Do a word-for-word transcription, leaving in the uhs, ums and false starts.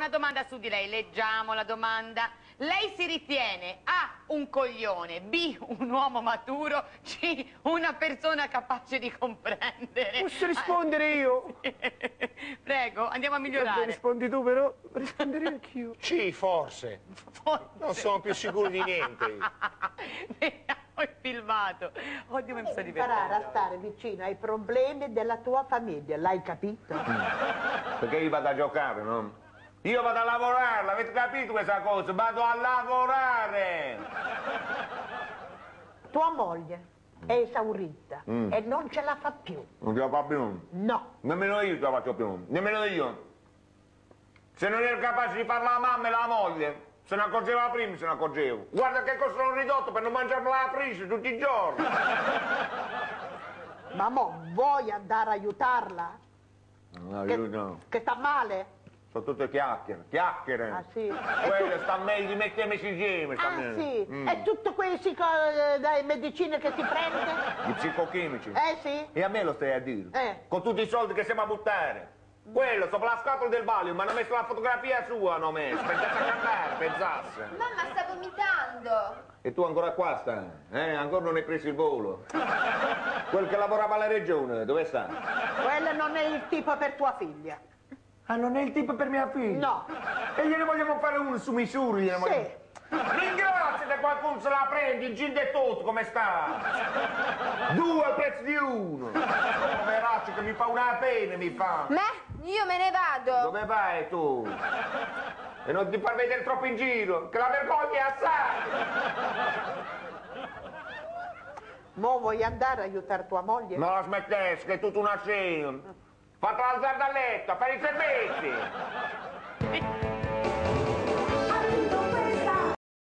domanda su di lei, leggiamo la domanda. Lei si ritiene A, un coglione, B, un uomo maturo, C, una persona capace di comprendere? Posso rispondere io? Prego, andiamo a migliorare. Rispondi tu però, risponderei anch'io. Sì, forse. Forse. Non sono più sicuro di niente. Ho filmato. Oddio, mi sto Imparare a divertendo. stare vicino ai problemi della tua famiglia, l'hai capito? Perché io vado a giocare, no? Io vado a lavorare, l'avete capito questa cosa? Vado a lavorare! Tua moglie è esaurita Mm. e non ce la fa più. Non ce la fa più. No. Nemmeno io ce la faccio più. Nemmeno io. Se non ero capace di fare la mamma e la moglie, se ne accorgeva prima, se ne accorgevo. Guarda che cosa sono ridotto per non mangiarmi la friscia tutti i giorni. Ma mo vuoi andare a aiutarla? No, Che, io no. che sta male? Sono tutte chiacchiere, chiacchiere. Ah sì? Quelle sta meglio di mettermici insieme. Sta Ah meglio. sì? Mm. E tutte queste co- dai medicine che si prende? Gli psicochimici. Eh sì? E a me lo stai a dire? Eh. Con tutti i soldi che siamo a buttare. Quello, sopra la scatola del Valium, mi hanno messo la fotografia sua, hanno messo. Pensasse a cantare, pensasse. Mamma sta vomitando. E tu ancora qua stai? Eh? Ancora non hai preso il volo. Quel che lavorava alla regione, dove sta? Quello non è il tipo per tua figlia. Ah, non è il tipo per mia figlia? No. E gliene vogliamo fare uno su misura? Gliene Sì. vogliamo... Ringrazia che qualcuno se la prende, il gin e tutto, come sta? Due al prezzo di uno. Poveraccio che mi fa una pena, mi fa. Me? Io me ne vado. Dove vai tu? E non ti far vedere troppo in giro, che la vergogna è assai. Mo vuoi andare a aiutare tua moglie? No, la smettessi, che è tutta una scena. Fatela alzare dal letto, a fare i servizi.